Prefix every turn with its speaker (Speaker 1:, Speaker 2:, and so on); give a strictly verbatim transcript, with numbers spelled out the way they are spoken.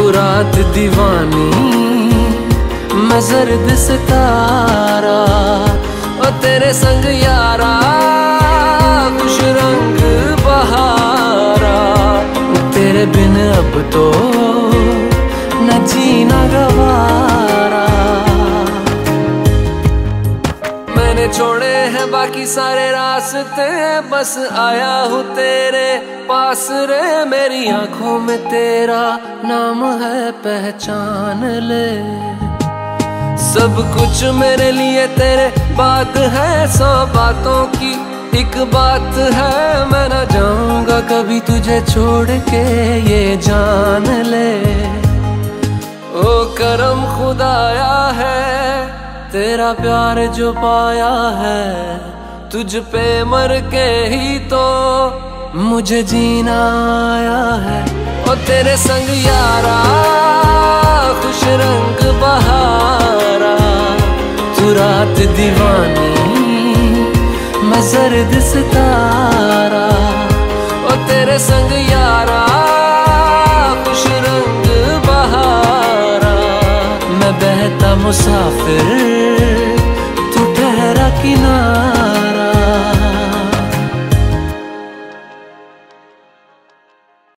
Speaker 1: रात दीवानी मैं जर्द सितारा, और तेरे संग यारा खुश रंग बहारा। तेरे बिन अब तो न जीना गवारा। मैंने छोड़े हैं बाकी सारे रास्ते, बस आया हूँ तेरे पास रे। मेरी आंखों में तेरा नाम है, पहचान ले। सब कुछ मेरे लिए तेरे बात है, सौ बातों की एक बात है। मैं ना जाऊंगा कभी तुझे छोड़ के, ये जान ले। ओ करम खुदाया है तेरा प्यार जो पाया है, तुझ पे मर के ही तो मुझे जीना आया है। ओ तेरे संग यारा खुश रंग बहारा, तू रात दीवानी मैं जर्द सितारा। ओ तेरे संग यारा खुश रंग बहारा, मैं बहता मुसाफिर